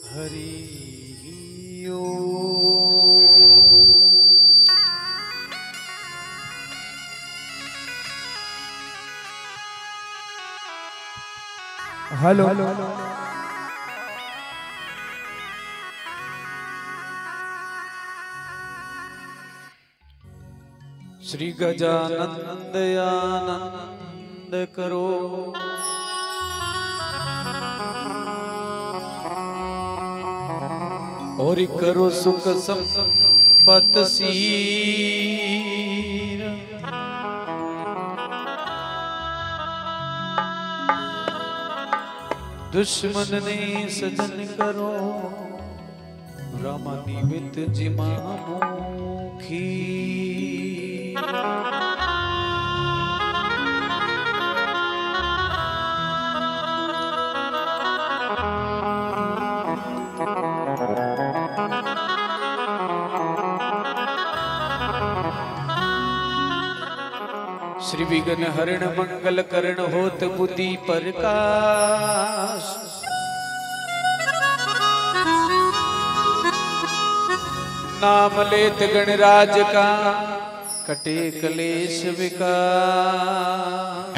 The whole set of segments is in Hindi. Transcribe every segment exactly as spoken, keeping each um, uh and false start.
हरि ओ हेलो श्री गजानंद आनंद करो और करो सुख संपत सीर दुश्मन ने सजन करो रामानिमित जिमामुखी श्री विघ्न हरण मंगल करण होत बुद्धि प्रकाश नाम लेत गणराज का कटे कलेश विकार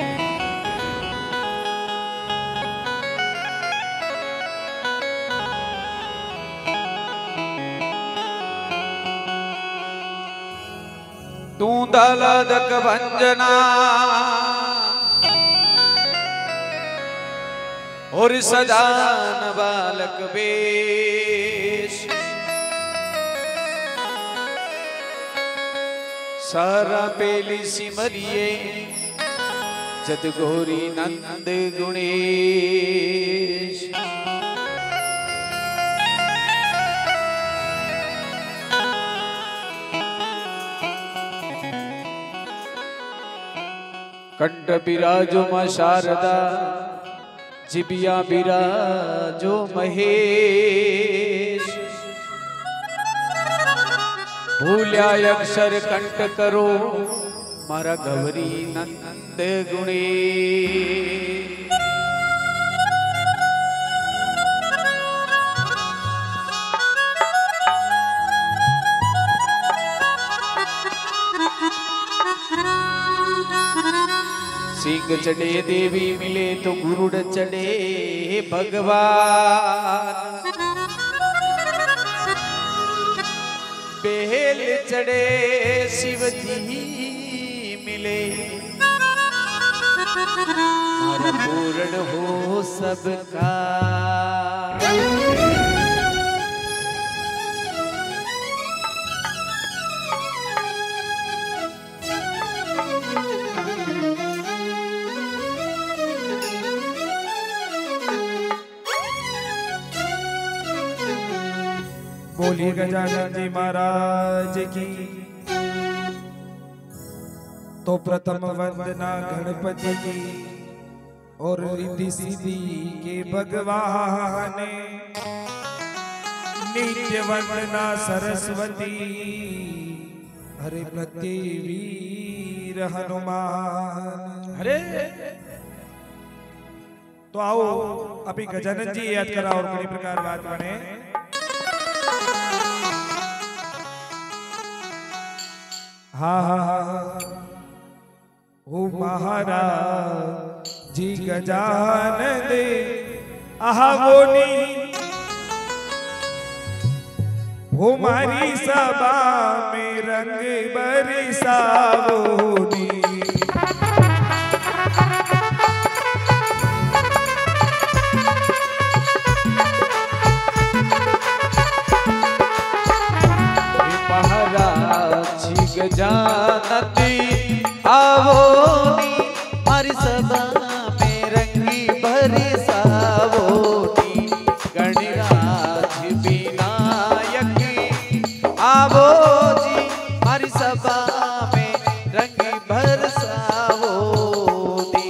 तू दलदक भंजना और सजान बालक बेश सारा पेली सिमरिए जद गौरी नंद गुणेश कंठ बिराजो मां शारदा जिबिया बिराजो महेश भूल्या अक्षर कंठ करो मारा गौरी नंद गुणे सिंह चढ़े देवी मिले तो गुरुड़ चढ़े भगवान बेल चढ़े शिव जी मिले हर पूर्ण हो सबका बोलिए गजानन जी महाराज की। तो प्रथम वंदना गणपति की और रिद्धि सिद्धि के भगवान, नित्य वंदना सरस्वती हरे प्रत्यवीर हनुमान। हरे तो आओ अभी गजानन जी याद करा और किसी प्रकार बात बने। हाँ हाँ हाँ ओ महाराज जी गजानन आहोनी हो मारी सभा में रंग बरसावोनी। गजानती आवोनी हमारी सभा में रंगी बरसावोनी। गणराज विनायक आवो जी हमारी सभा में रंगी बरसावोनी।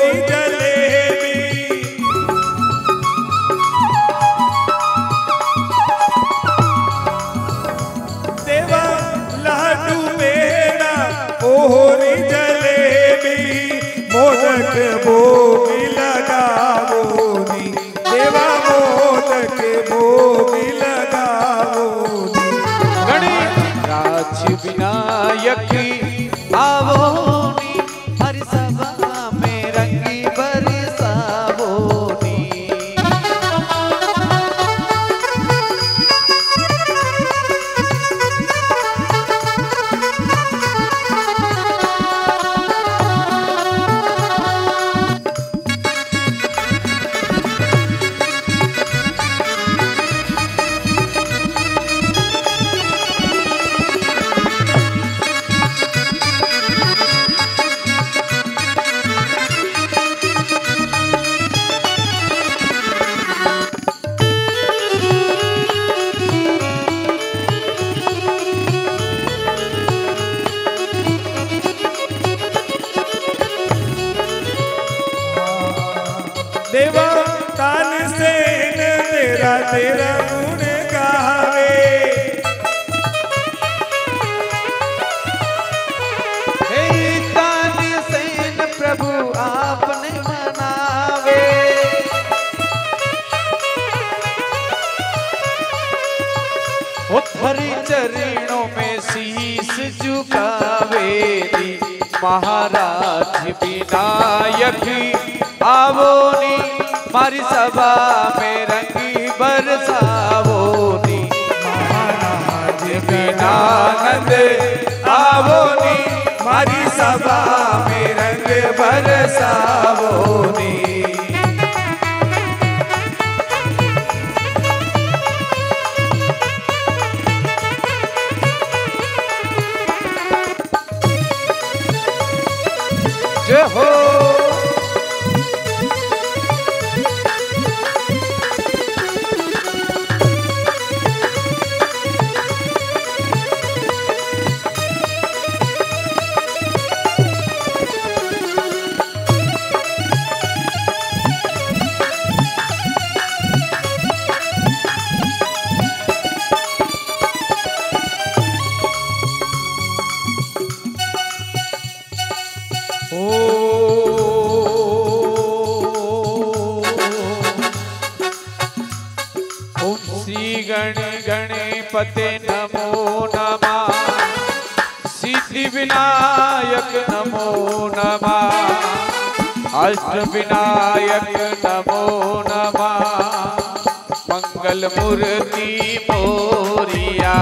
मोहरी जलेबी देवा लाडू पेड़ा मोहरी जलेबी मोदक भोग लगावोनी देवा मोदक भोग लगावोनी गणराज विनायक आवोनी हर सभा में रंगी बरसावोनी। देवा तानसेन तेरा तेरा गुण गावे हे तानसेन प्रभु आपने मनावे हरि चरणों में शीश झुकावे महाराज विनायक आवोनी मारी सभा में रंगी बरसावोनी। महाराज विनानंद आवोनी मारी सभा में रंग बरसावोनी। जय हो गणपते नमो नमः सिद्धि विनायक नमो नमः अष्ट विनायक नमो नमः मंगल मूर्ति मोरिया।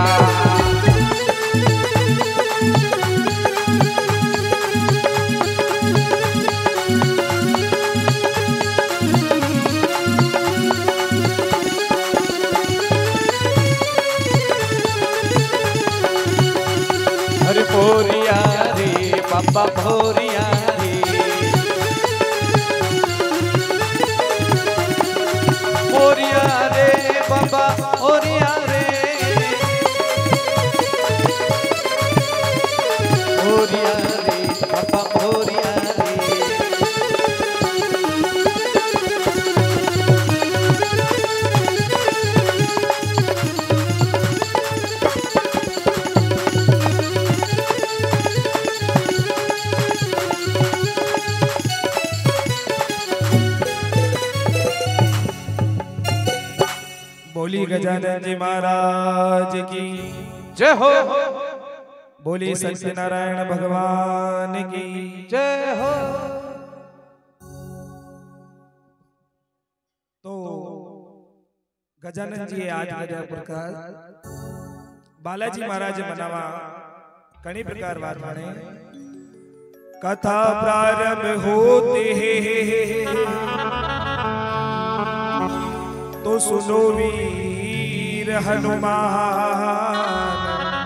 भोरिया रे बाबा भोरिया रे भोरिया रे बाबा भोरिया रे भोरिया रे बाबा भोरिया रे। बोली गजानन जी महाराज की जय हो। बोली सत्यनारायण भगवान की जय हो। तो गजानन जी आज કર્યા પ્રકાર બાલાજી મહારાજે મનાવા ઘણી પ્રકાર વાત માણે कथा प्रारंभ होते तो सुनो वीर हनुमान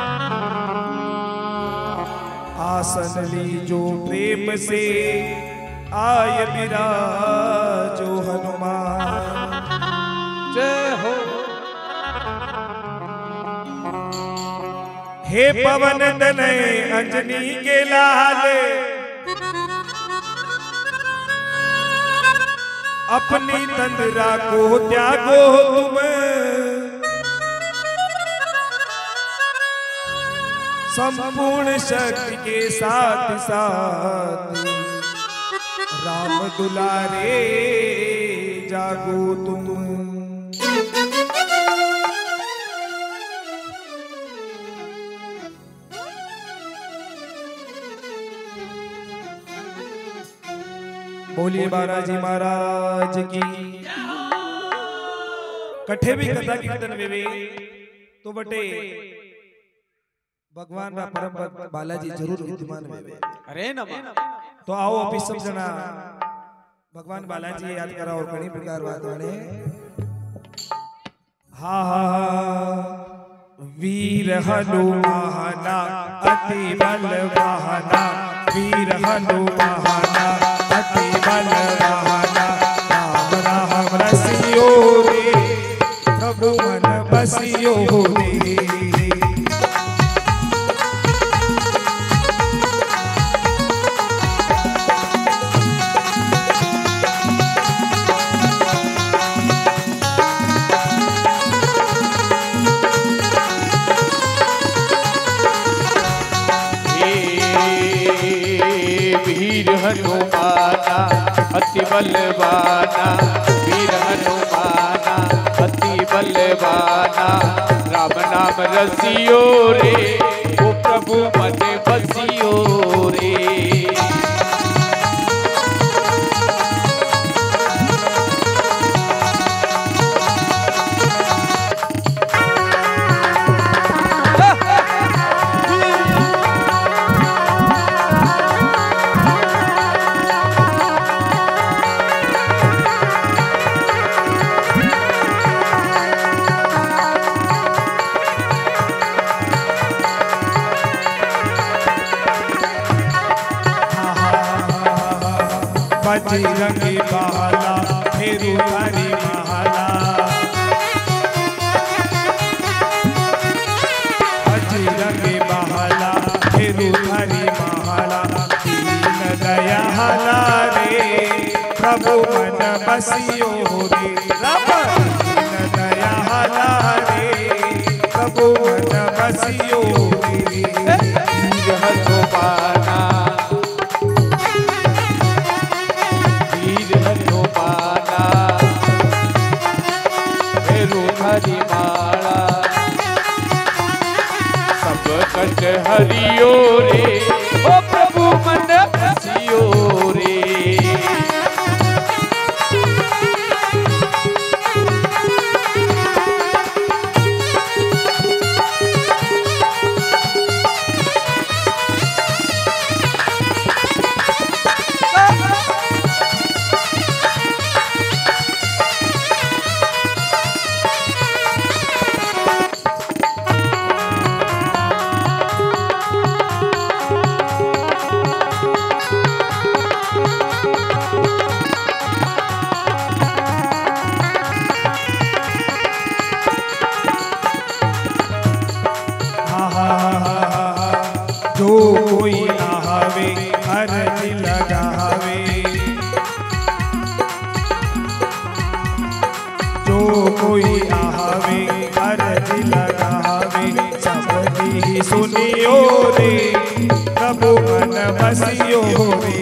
आसन लीजो प्रेम से आय विराजो हनुमान। जय हो। हे पवन तनय अंजनी के लाल अपनी तंद्रा को त्यागो तुम, संपूर्ण शक्ति के साथ साथ राम दुलारे जागो तुम। बोलिए बालाजी महाराज की। कठे भी कथा कीर्तन वेवे तो बटे भगवान रा परम भक्त बालाजी जरूर विद्यमान वेवे। अरे नमा तो आओ अभी सब जना भगवान बालाजी याद करा और कई प्रकार बात वाले। हा हा वीर हनुमाना अति बलवाना, वीर हनुमाना अति बलवाना, राम राम रसियो रे प्रभु मन बसियो रे। हनुमाना अति बलवाना, वीर हनुमाना अति बलवाना, राम नाम रसियो रे ओ प्रभु मन बसियो रे। बजरंगी बाला फेरू तारी माला, बजरंगी बाला फेरू तारी माला, दीन दयाला रे प्रभु मन बसियो रे। राम दीन दयाला रे प्रभु मन बसियो रे। वीर हनुमाना हरि माला, सब कट हरियो रे ओ प्रभु मन बसियो रे। जो कोई आवे अर्ज लगावे, जो कोई आवे अर्ज लगावे, सबकी सुनियो रे प्रभु मन बसियो रे।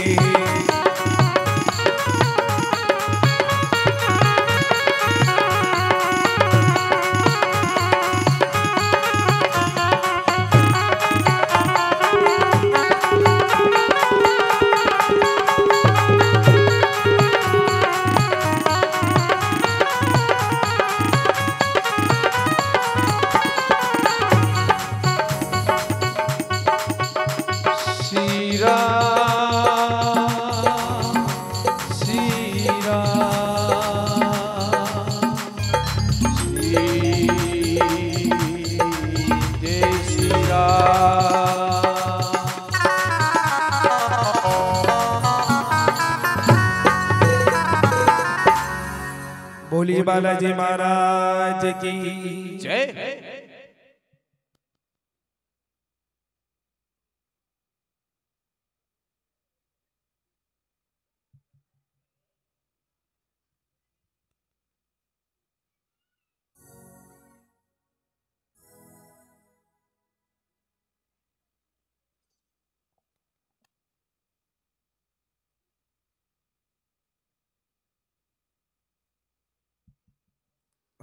बोलिए बालाजी महाराज की जय।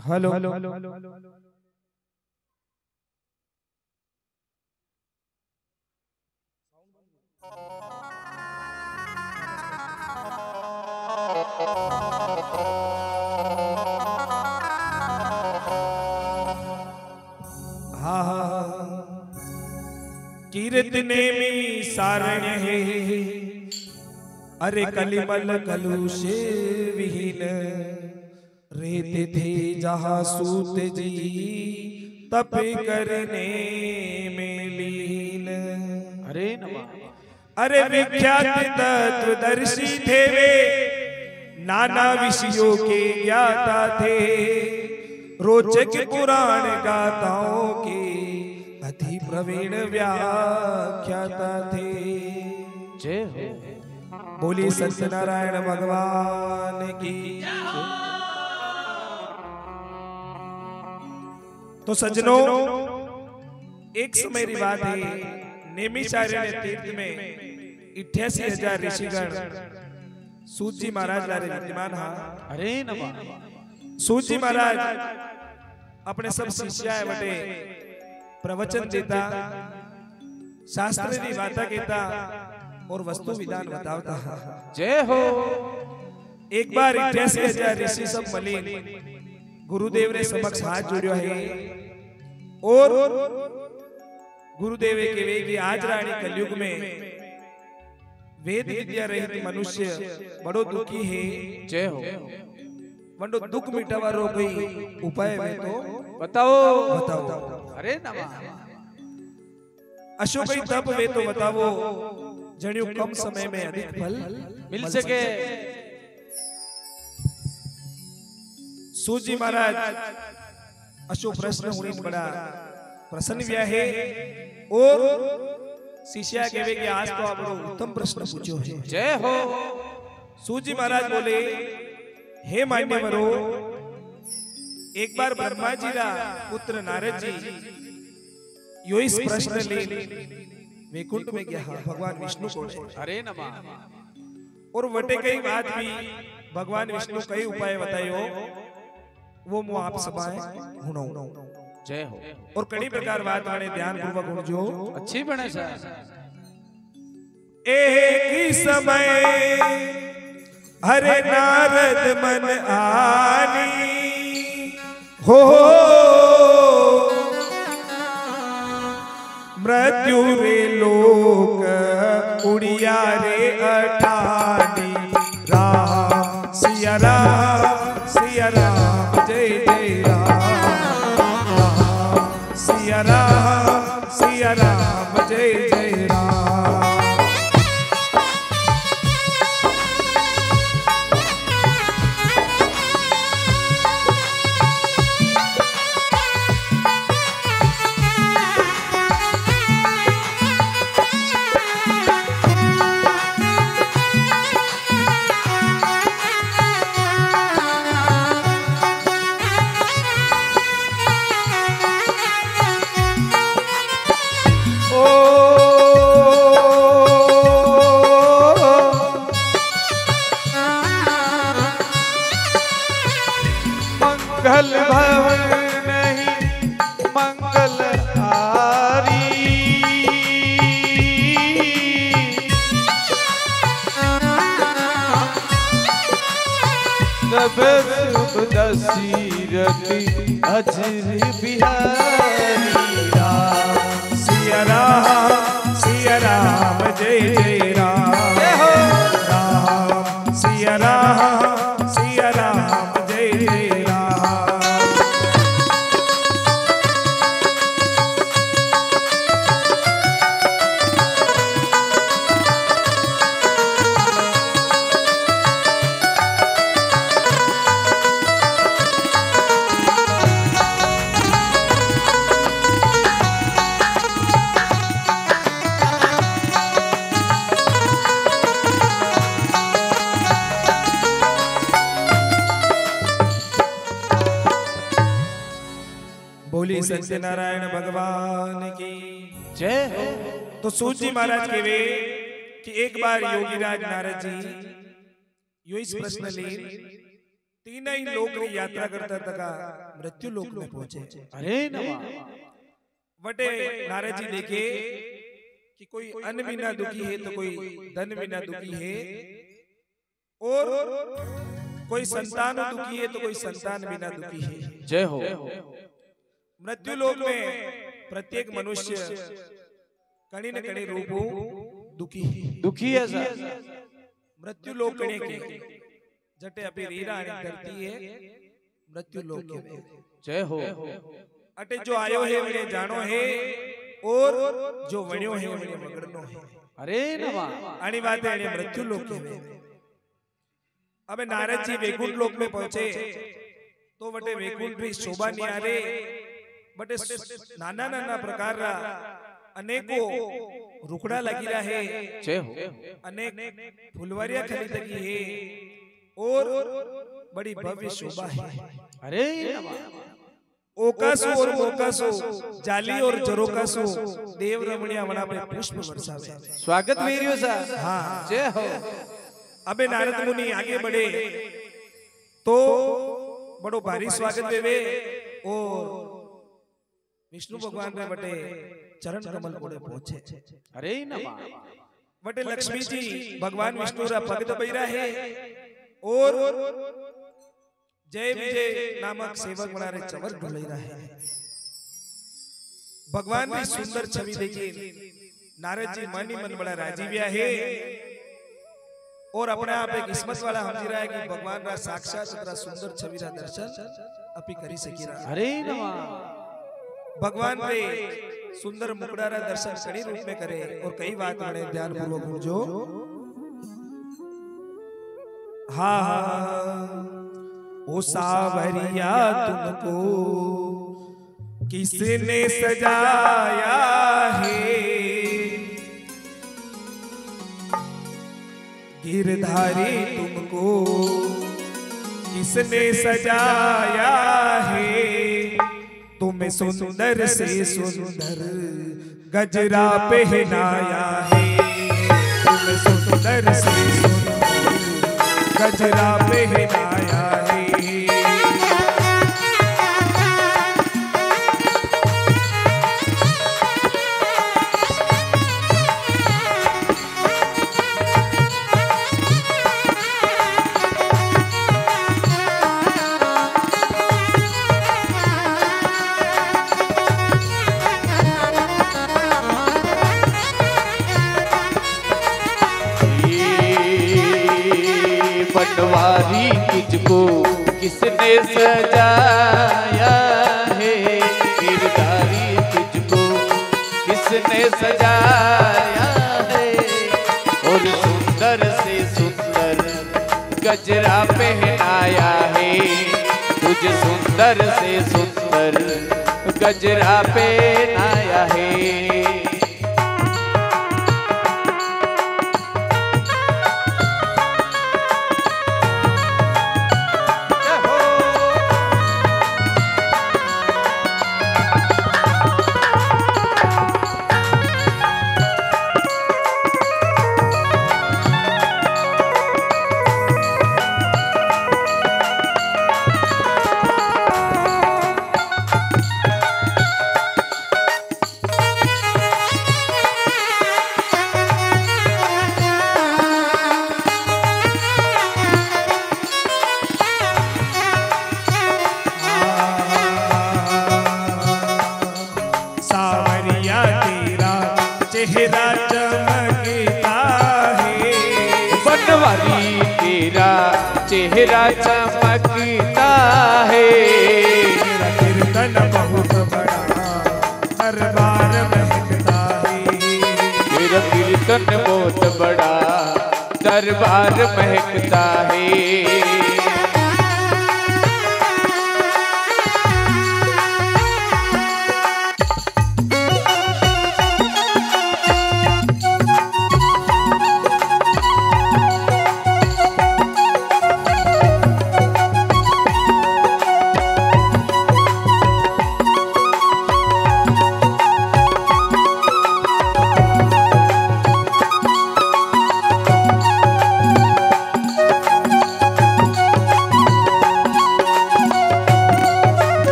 हेलो हाँ हाँ कीर्तने में सारण है अरे कलिमल कलुषे विहीन रहते थे जहाँ सूत जी तप करने में लीन। अरे नमः। अरे विख्यात तत्वदर्शी थे वे नाना विषयों के ज्ञाता थे रोचक पुराण गाथाओं के अति प्रवीण व्याख्याता थे। जय हो। बोली सत्यनारायण भगवान की। तो सज्जनों एक समय की बात है नेमिषारण्य तीर्थ में अठासी हजार ऋषिगण सूत जी महाराज लारे विद्यमान हा। अरे नमः। सूत जी महाराज अपने सब शिष्याए वटे प्रवचन देता शास्त्र की बातें कहता और वस्तु विधान बतावता। जय हो। एक बार अठासी हजार ऋषि सब मिली गुरुदेव ने समक्ष हाथ जोड़ियो है और गुरुदेव के वे कि आज रानी कलयुग में वेद विद्या रहित मनुष्य बड़ो दुखी है। जय हो। वंडो दुख मिटावा रो कोई उपाय में तो बताओ बताओ। अरे नमः। अशोक तप वे तो बताओ जणियो कम समय में अधिक फल मिल सके। सूत जी महाराज अशोक प्रश्न होने से बड़ा प्रसन्न व्या है और शिष्या के वे कि आज तो आप बड़ो उत्तम प्रश्न पूछो है। जय हो। सूत जी महाराज बोले हे मान्यवरो एक बार ब्रह्मा जी रा पुत्र नारद जी यो इस प्रश्न ले वैकुंठ में गया भगवान विष्णु को। अरे नमः। और वटे कई बात भी भगवान विष्णु कई उपाय बतायो वो मु आप सभाए हुणो। जय हो। और कई प्रकार बात आने ध्यान पूर्वक सुनजो। अच्छी बने सर। एक ही समय हरे नारद मन आनी हो मृत्यु रे लोक उड़िया रे अठानी राम सिया राम सिया राम जय जय राम राम सिया राम सिया राम जय जय राम। मंगल भवन नहीं मंगल हारी तब शुभ दशरथी अजर बिहारी राम सिया राम सिया राम जय जय राम राम सिया राम सिया राम जय जय राम। बोली सत्यनारायण भगवान की जय हो। तो सूत जी महाराज के वे कि एक बार योगीराज नारद जी यो इस प्रश्न ले तीन ही लोक की यात्रा करता तका मृत्यु लोक में पहुंचे। अरे नवा वटे नारद जी देखे कि कोई अन्न बिना दुखी है तो कोई धन बिना दुखी है, और कोई संतान दुखी है तो कोई संतान बिना दुखी है। जय हो। मृत्यु लोक में प्रत्येक मनुष्य कणी न कणी रूपो दुखी दुखी है सर। मृत्यु लोक कणे के जटे अपनी रीरा आणि धरती है मृत्यु लोक के। जय हो। अटे जो आयो है वने जानो है, और जो वण्यो है वने मगड़नो है। अरे नवा आनी बात है मृत्यु लोक के। अबे नारद जी वैकुंठ लोक में पहुंचे तो वटे वैकुंठ री शोभा निहारे बटे नाना नाना प्रकार रा अनेको रुकड़ा लगी रहा है। जय हो। अनेक फुलवारियां खली लगी है, और बड़ी भव्य शोभा है। अरे नवा ओकासु और मोकासु जाली और जरोकासु देव रमणिया वना पे पुष्प बरसावे। स्वागत मेरियो सर। हाँ जय हो। अबे नारद मुनि आगे बढ़े तो बड़ो भारी स्वागत देवे, और विष्णु भगवान ने बटे चरण कमल कोड़े पहुंचे। अरे नवा बटे लक्ष्मी जी भगवान विष्णु रा भक्त बैरा है, और जय विजय नामक सेवक बना रे चवर ढुलई रहा है। भगवान की सुंदर छवि देखी नारद जी मन ही मन बड़ा राजी भी है, और अपने आप एक किस्मत वाला समझ रहा है कि भगवान रा साक्षात इतना सुंदर छवि रा दर्शन अपी करी सकी रहा। अरे नवा भगवान रे सुंदर मुकुड़ा रा दर्शन कड़ी रूप में करे, और कई बात बड़े ध्यान पूर्वक बुझो। हा ओ सावरिया तुमको किसने सजाया है, गिरधारी तुमको किसने सजाया है, तुम्हें सुंदर से सुंदर गजरा पहनाया है, तुम्हें सुंदर से सुंदर गजरा पहनाया है। पटवारी तुझको किसने सजाया है, गिरधारी तुझको किसने सजाया है, और सुंदर से सुंदर गजरा पहनाया है, तुझे सुंदर से सुंदर गजरा पहनाया है। चेहरा चमकता है, पटवारी तेरा चेहरा चमकता है, तेरा कीर्तन बहुत बड़ा दरबार महकता है, तेरा कीर्तन बहुत बड़ा दरबार महकता है।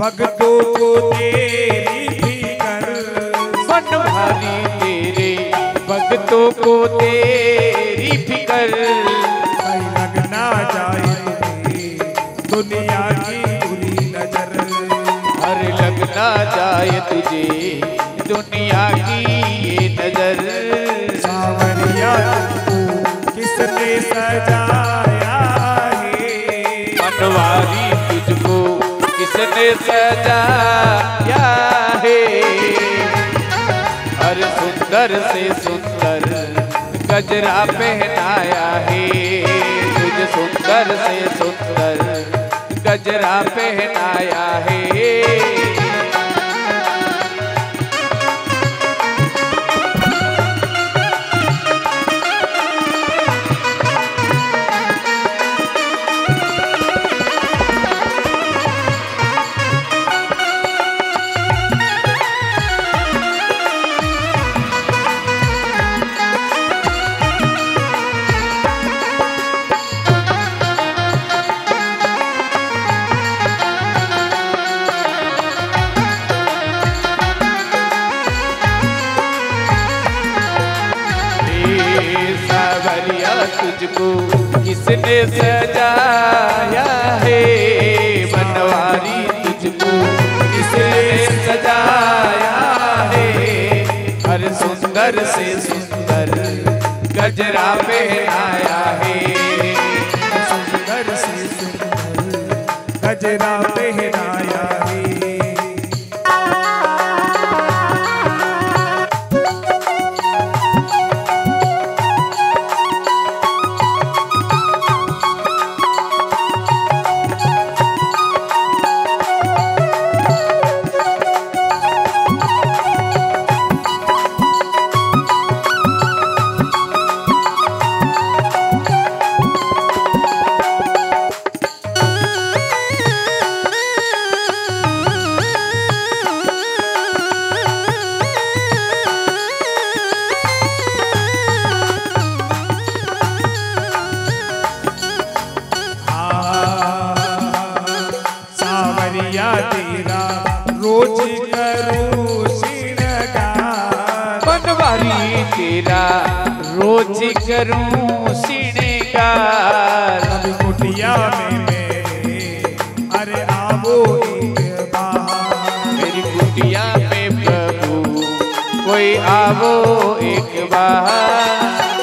भक्तों को तेरी फिकर, मन भारी तेरे भक्तों को तेरी फिकर, कहीं लग ना जाए तुम्हें दुनिया की बुरी नजर, हर लग ना जाए तुझे दुनिया की ये नजर। सावरिया तुझको किसने सजाया है, मनवारी तुझको किसने सजाया है, हर सुंदर से सुंदर गजरा पहनाया है, तुझ सुंदर से सुंदर गजरा पहनाया है। तुझको किसने सजाया है, बनवारी तुझको किसने सजाया है, हर सुंदर से सुंदर गजरा पहनाया है, सुंदर से सुंदर गजरा पहनाया है। तेरा रोज करूं श्रृंगार, बनवारी तेरा रोज करूं श्रृंगार, अभी कुटिया में मेरे अरे आवो एक बार, मेरी कुटिया में प्रभु कोई आवो एक बार।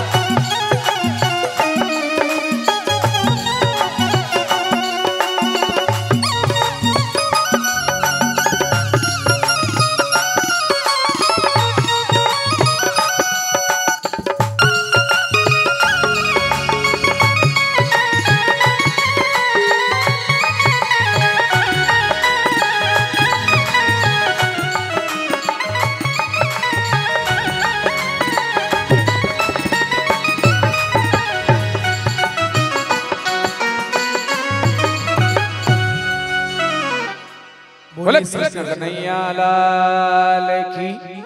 बोले कृष्ण कन्हैया लाल की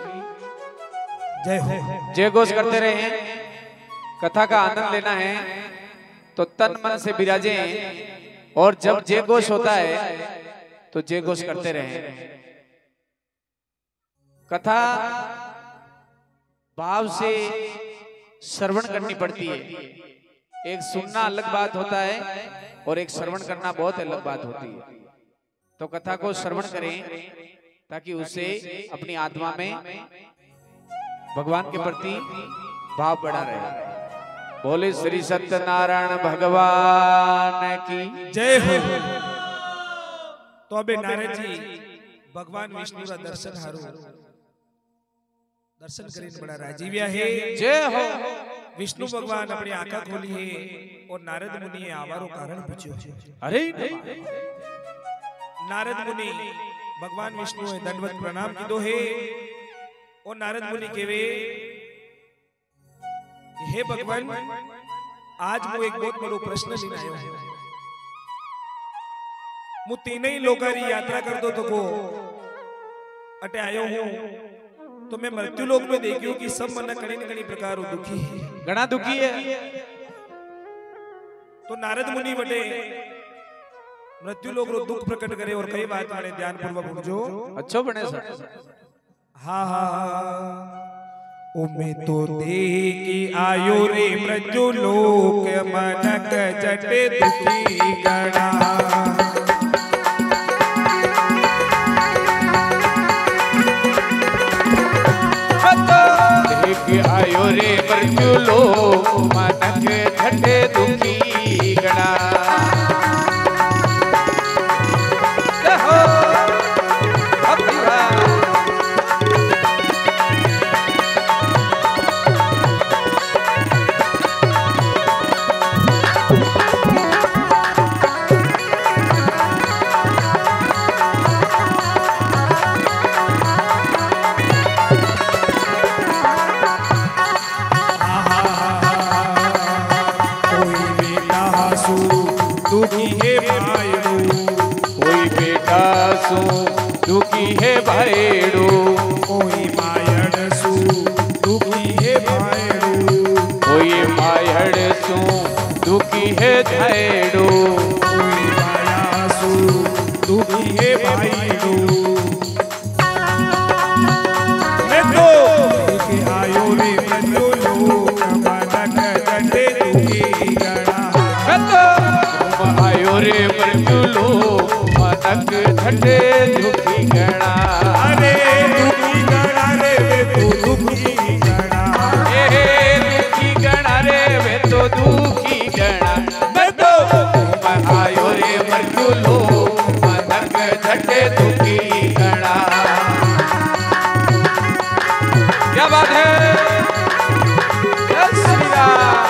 जय हो। जय घोष करते रहे। कथा का आनंद लेना है तो तन मन से विराजे, और जब जय घोष होता है तो जय घोष करते रहे। कथा भाव से श्रवण करनी पड़ती है। एक सुनना अलग बात होता है और एक श्रवण करना बहुत अलग बात होती है। तो कथा को श्रवण करें ताकि उसे अपनी आत्मा में भगवान के प्रति भाव बढ़ा रहे। बोले श्री सत्यनारायण भगवान की जय हो। तो अबे नारद जी भगवान विष्णु का दर्शन हारो दर्शन करीने बड़ा राजीव्या है। जय हो। विष्णु भगवान अपनी आंखा खोली है और नारद मुनि आवारो कारण पूछ्यो। अरे नारद मुनि भगवान विष्णु है दंडवत प्रणाम कीधो है और नारद मुनि केवे हे भगवान आज मु एक बहुत बड़ो प्रश्न लेने आयो हूं। मु तीन ही लोका री यात्रा कर दो तो को अटे आयो हूं तो मैं मृत्यु लोक में देखियो कि सब मन कणी न कणी प्रकार दुखी है, घना दुखी है। तो नारद मुनि बटे मृत्यु लोग रो दुख प्रकट करे और कई बात माने ध्यान पूर्वक बुझो। अच्छो बने सर। हा हा ओ मैं तो देखी आयो रे मृत्यु लोक मनक जटे दुखी गणा। आयो रे मृत्यु लोक मनक झटे दुखी गणा। दुखी है भाईड़ो कोई बेटा सु दुखी है भाईड़ो कोई मायड़ सु दुखी है भाईड़ो कोई मायड़ सु दुखी है भाईड़ो कोई माया सु दुखी है भाईड़ो। मैं तो लेके आयो रे मृत्यु लोक मनक जटे दुखी गणा। आयो रे मृत्यु लोक मनक झटे दुखी गणा। अरे दुखी गणा रे वे तो दुखी गणा। ए दुखी गणा रे वे तो दुखी गणा। मैं तो आयो रे मृत्यु लोक मनक झटे दुखी गणा। क्या बात है। जय श्री राम।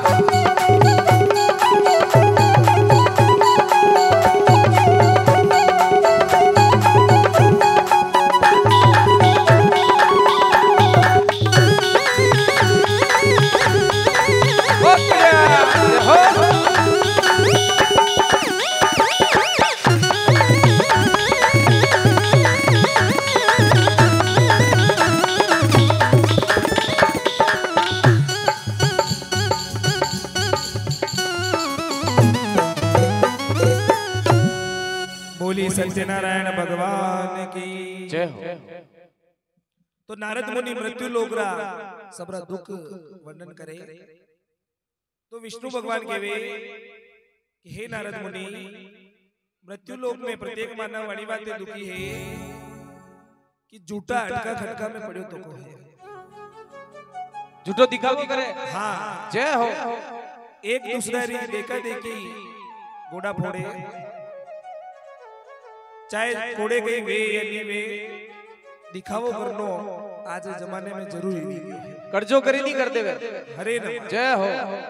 बोली सत्यनारायण भगवान की जय हो। तो नारद मुनि मृत्यु लोकरा सबरा दुख वर्णन करे तो विष्णु भगवान कहवे कि हे नारद मुनि मृत्यु लोक में प्रत्येक मानव वाली बातें दुखी है कि झूठा अटका खटका में पड़ो तो को है। झूठो दिखावा करे। हाँ जय हो। एक दूसरा री देखा देखी गोड़ा फोड़े चाहे फोड़े गई वे या नहीं वे दिखावो करनो आज जमाने में जरूरी नहीं है। कर्जो करी नहीं कर देवे। हरे नमः। जय हो।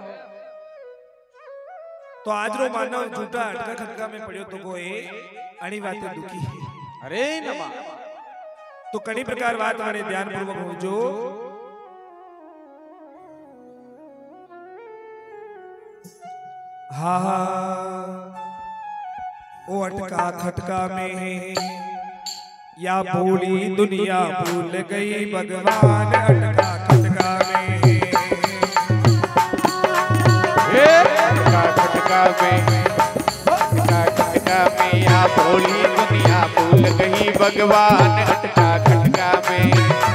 तो आज रो मानव झूठा अटका खटका में पड़ो तो कोई अणी बातें दुखी है। हरे नमा। तो कई प्रकार बात माने ध्यान पूर्वक हो जो हा हा ओ अटका खटका में या भूली दुनिया भूल गई भगवान अटका खटका में। अटका खटका में अटका खटका में या भोली दुनिया भूल गई भगवान अटका खटका में।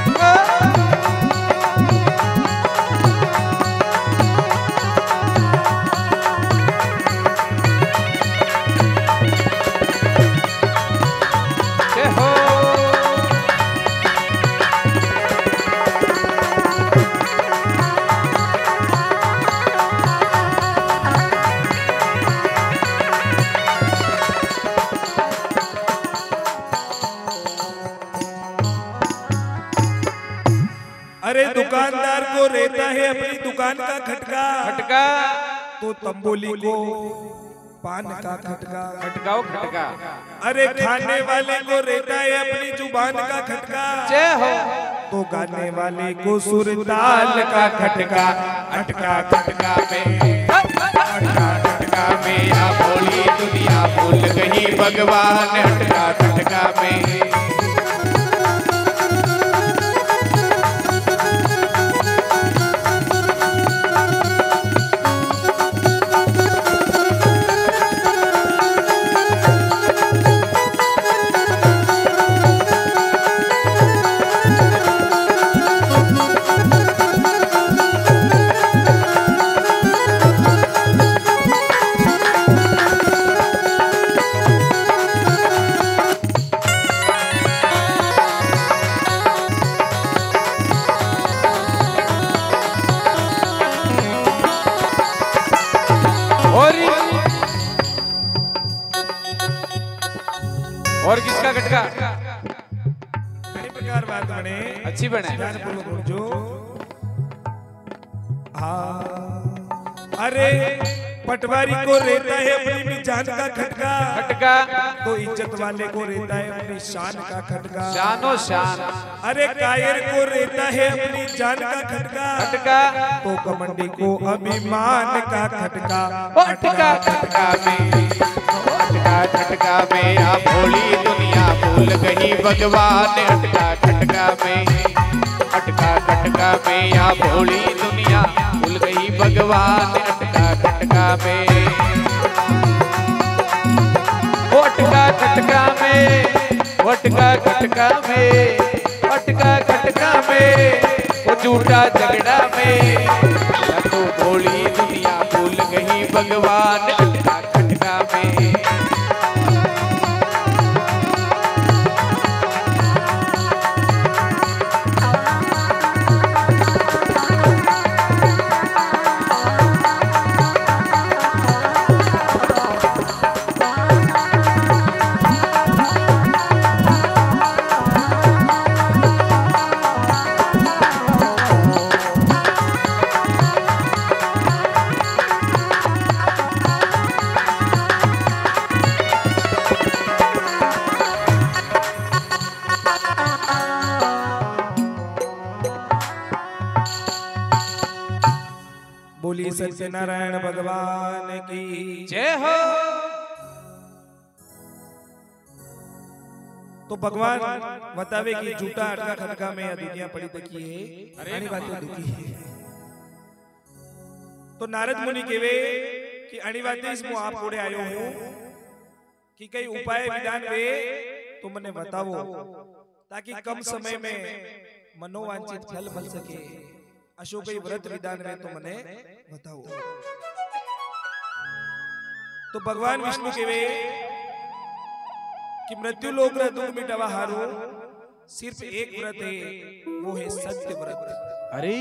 अरे दुकानदार को रहता है अपनी दुकान का खटका खटका तो तंबोली को पान का खटका खटकाओ खटका। अरे खाने वाले को रहता है अपनी जुबान का खटका। जय हो। तो गाने वाले को सुरताल का खटका अटका खटका में अटका खटका में या भोली दुनिया भूल गई भगवान अटका खटका में। और और किसका खटका? कई प्रकार बात बने, अच्छी बने। ध्यानपूर्वक जो हाँ, अरे पटवारी को रहता है अपनी जान का खटका, खटका तो इज्जत वाले को रहता है अपनी शान का खटका। शानो शान। अरे कायर को रहता है अपनी जान का खटका, खटका तो कमंडी को अभिमान का खटका। खटका खटका में, खटका खटका में आ भोली दुनिया भूल गई भगवान। खटका खटका में, खटका खटका में आ भोली दुनिया भूल गई भगवान। खटका खटका में, खटका खटका में, खटका खटका में, खटका खटका में, वो झूठा झगड़ा में तो भोली दुनिया भूल गई भगवान। खटका खटका में, बोली सत्यनारायण भगवान की जय हो। तो भगवान बतावे कि झूठा अटका खटका में दुनिया पड़ी तकी है, अनी बातें दुखी है। तो नारद मुनि केवे कि अनी बातें इसमें आप कोड़े आयो हूं कि कई उपाय विधान वे तो मने बताओ, ताकि कम समय में मनोवांछित फल मिल सके। अशोक व्रत विधान रे तो मने बताओ। तो भगवान विष्णु केवे कि मृत्यु लोक रे दुख मिटावा हारू सिर्फ एक व्रत है, वो है सत्य व्रत। अरे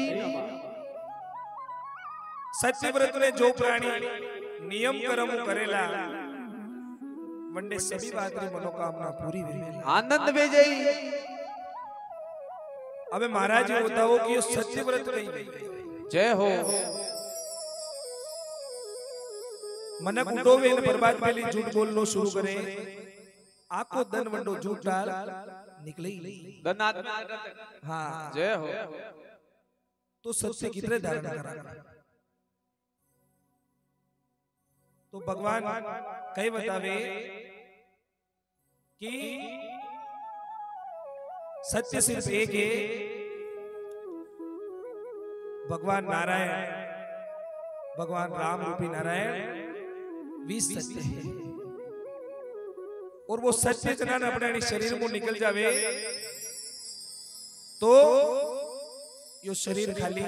सत्य व्रत ने जो प्राणी नियम कर्म करेला वंडे सभी बात री मनोकामना पूरी हुई, आनंद में जाई। अबे महाराज जी बताओ कि ये सत्य व्रत नहीं। जय हो। मनक उठोवे ने बर्बाद पहली झूठ बोलनो शुरू करे, आको धन वंडो झूठ डाल निकले ही धनात। हाँ जय हो। तो सत्य कितने धारण करा। तो भगवान कई बतावे कि सत्य सिर्फ एक है, भगवान नारायण, भगवान राम रूपी नारायण बीस सत्य है। और वो सत्य जनान अपने शरीर को निकल जावे तो यो शरीर खाली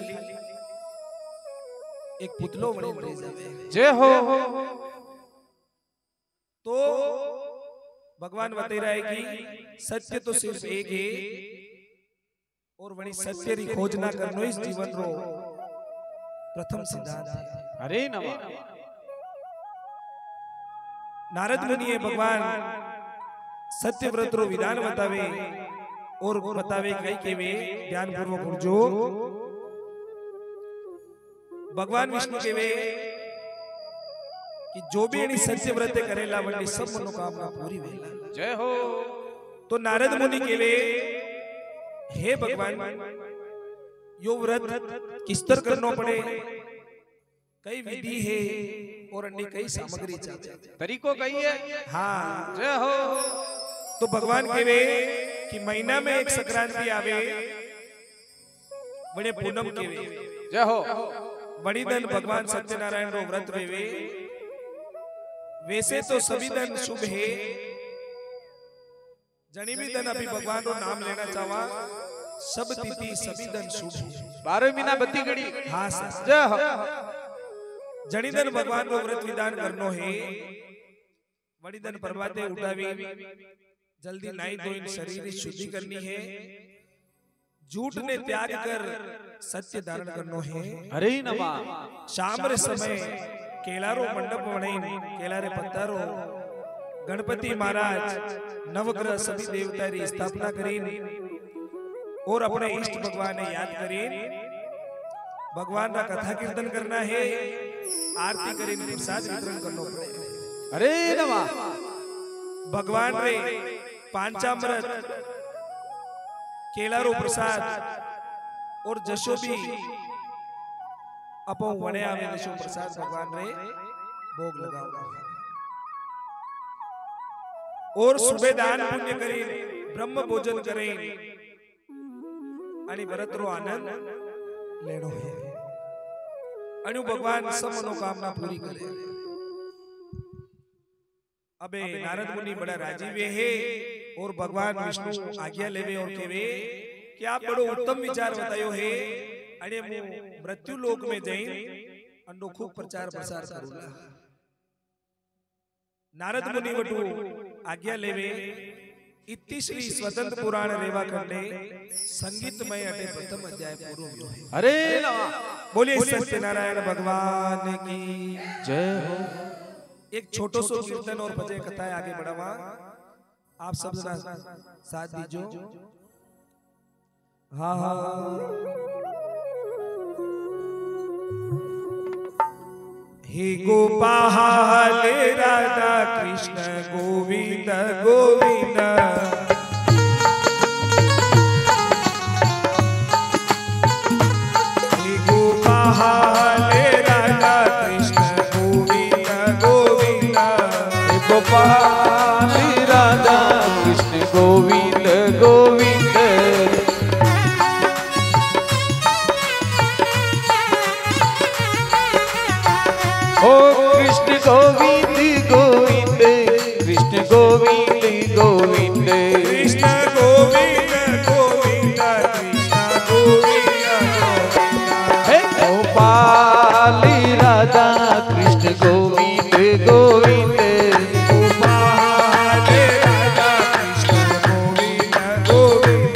एक पुतलो बने रह जावे। जय हो। तो भगवान बता रहा है कि सत्य तो सिर्फ एक है, और वही सत्य री खोज ना करनो इस जीवन रो प्रथम सिद्धांत है। अरे नमः। नारद मुनि भगवान सत्य व्रत रो विधान बतावे और बतावे कई के वे ध्यान पूर्वक जो भगवान विष्णु के वे कि जो भी इन्हीं सत्य व्रत करेला वंडी सब मनोकामना पूरी वेला। जय हो। तो नारद मुनि के वे हे भगवान यो व्रत किस तरह करना पड़े, कई विधि है और अन्य कई सामग्री चाहिए, तरीको कही है। हाँ जय हो। तो भगवान के वे कि महीना में एक संक्रांति आवे बड़े पूनम के वे। जय हो। बड़ी दिन भगवान सत्यनारायण रो व्रत वे वे वैसे तो सभी दिन शुभ है, जनी भी दिन अभी भगवान रो नाम लेना चाहवा सब तिथि सभी दिन शुभ है। बारह महीना बत्ती घड़ी। हाँ सर। जय हो। जनी दिन भगवान रो व्रत विधान करनो है, बड़ी दिन प्रभाते उठावी जल्दी नाई धोई शरीर शुद्धि करनी है, झूठ ने त्याग कर सत्य धारण करनो है। अरे नमः। शाम रे समय केलारो मंडप बनाई केलारे पत्तारो गणपति महाराज नवग्रह सभी देवता री स्थापना करी और अपने इष्ट भगवान ने याद करी भगवान का कथा कीर्तन करना है आरती करी प्रसाद वितरण करना पड़े। अरे नमः भगवान रे पांचामृत केलारो प्रसाद और जशो भी अपो वने आवे जशो प्रसाद भगवान रे भोग लगाओ और सुबह दान पुण्य करी ब्रह्म भोजन करे आणि व्रत रो आनंद लेनो है अनु भगवान सब मनोकामना पूरी करे। अबे नारद मुनि बड़ा राजीवे है और भगवान विष्णु आज्ञा लेवे और कहवे कि आप बड़ो उत्तम विचार बतायो है अने मु मृत्यु लोक में जई अंडो खूब प्रचार प्रसार करूला। नारद मुनि वटू आज्ञा लेवे इति श्री स्वतंत्र पुराण रेवा खंडे संगीतमय अटे प्रथम अध्याय पूरो हुयो है। अरे नमः बोलिए सत्यनारायण भगवान की जय हो। एक छोटो सो कीर्तन और भजन कथा है आगे बढ़ावा आप सब जना साथ दीजो। हाँ हाँ हे गोपाल राधा कृष्ण गोविंद गोविंद हे गोपाल राधा कृष्ण गोविंद गोविंद हे गोपाल राधा कृष्ण गोविंद गोविंद ओ कृष्ण गोविंद गोविंद कृष्ण गोविंद गोविंद कृष्ण गोविंद गोविंद कृष्ण गोविंद हे गोपाल राधा कृष्ण गोविंद गोविंद गोपाल राधा कृष्ण गोविंद गोविंद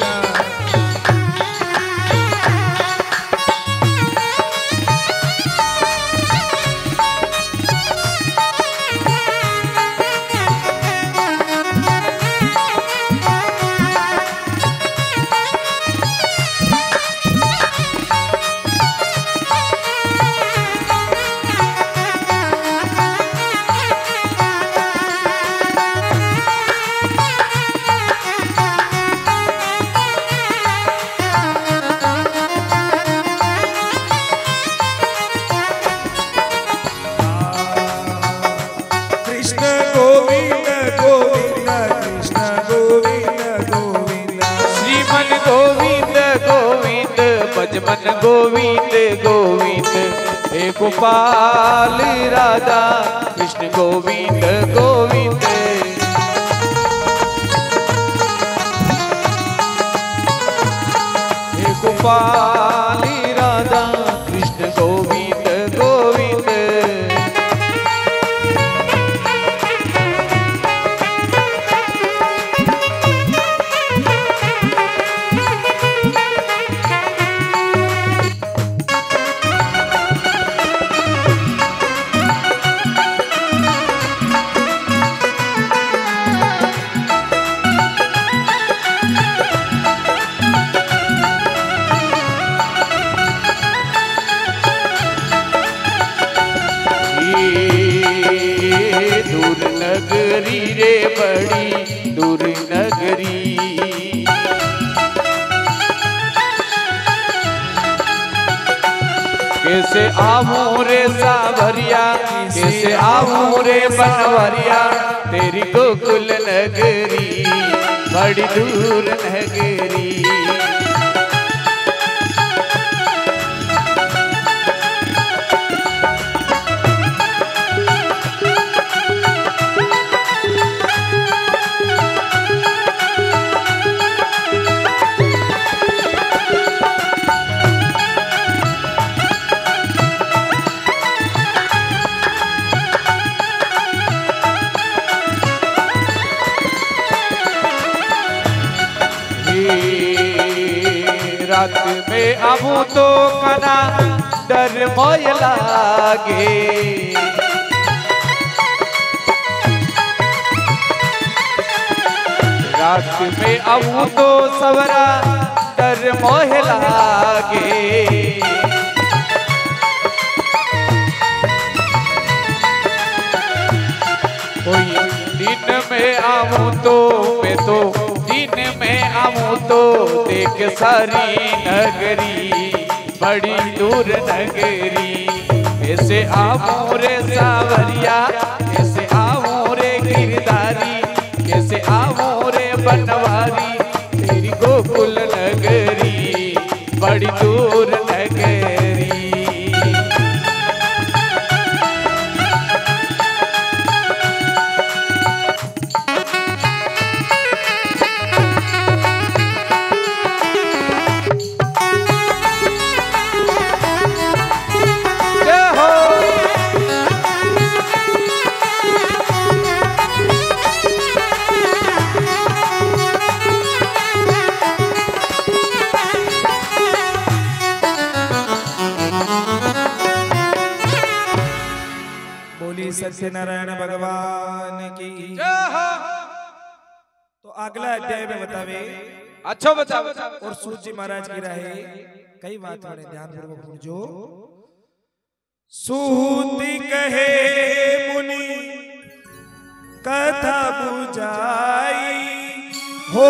मन गोविंद गोविंद हे गोपाल राधा कृष्ण गोविंद गोविंद हे गोपाल राधा कृष्ण गोविंद गोविंद दूर नगरी रे बड़ी दूर नगरी कैसे आऊं रे सावरिया कैसे आऊं रे बनवरिया तेरी गोकुल नगरी बड़ी दूर नगरी रात में आऊं तो कना डर मोय लागे। रात में आऊं तो सवरा डर मोह लागे। कोई दिन में आऊं तो मैं तो दिन में आऊं तो देख सारी नगरी बड़ी दूर नगरी। कैसे आऊं रे सावरिया कैसे आऊं रे गिरधारी कैसे आऊं रे बनवारी तेरी गोकुल नगरी बड़ी दूर नगरी। सत्यनारायण भगवान की। तो अगला अध्याय में बतावे अच्छा बता और सूत जी महाराज की रहे कई बात बड़े ध्यान पूर्वक जो सूत कहे मुनि कथा बुझाई हो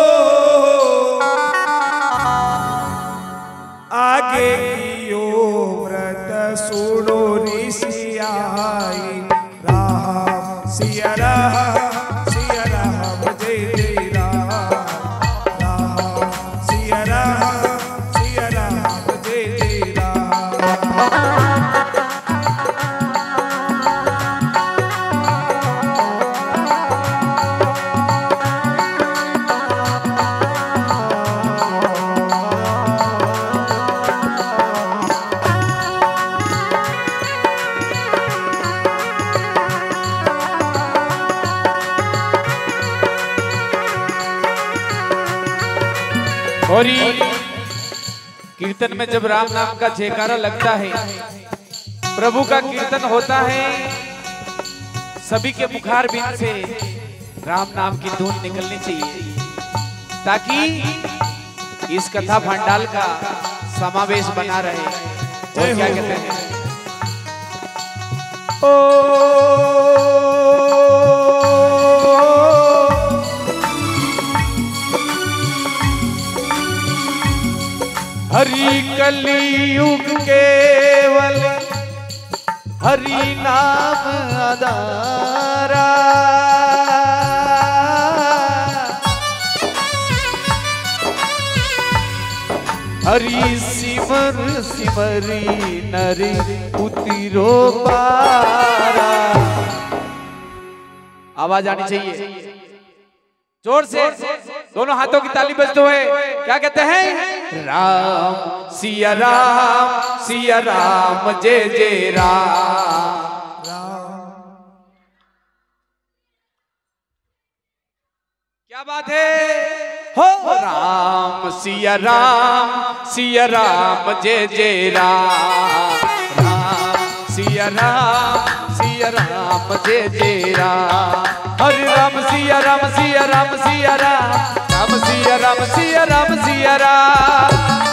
आगे की ओ व्रत सुनो ऋषि आई। राम सिया राम सिया राम जय जय राम। राम सिया राम सिया राम जय जय राम। और कीर्तन में जब राम नाम का जयकारा लगता है प्रभु का कीर्तन होता है सभी के मुखार बिन से राम नाम की धुन निकलनी चाहिए ताकि इस कथा भंडाल का समावेश बना रहे। और क्या कहते हैं ओ हरि कलियुग केवल हरि नाम आधारा। हरि सिमर सिमरी नरी उतिरो पारा। आवाज आनी चाहिए जोर से दोनों हाथों की ताली बजते हुए क्या कहते हैं राम सिया राम सिया राम जय जय राम। क्या बात है हो राम सिया राम सिया राम जय जय राम। राम सिया राम सिया राम जय जय राम। हरे राम सिया राम सिया राम सिया राम राम सिया राम सिया राम सिया राम।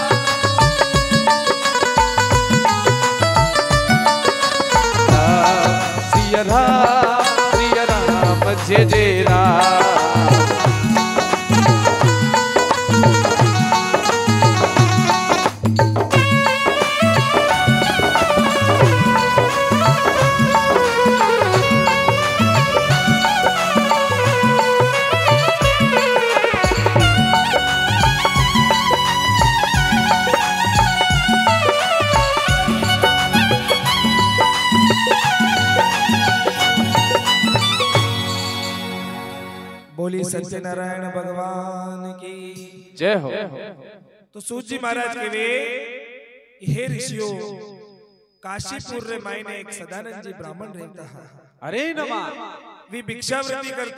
सिया राम सिया राम जय जय राम। बोली सत्यनारायण भगवान की जय हो। तो सूत जी महाराज के वे हे ऋषियों काशीपुर रे मायने एक सदानंद जी ब्राह्मण रहता है। अरे नमा वे भिक्षावृत्ति करता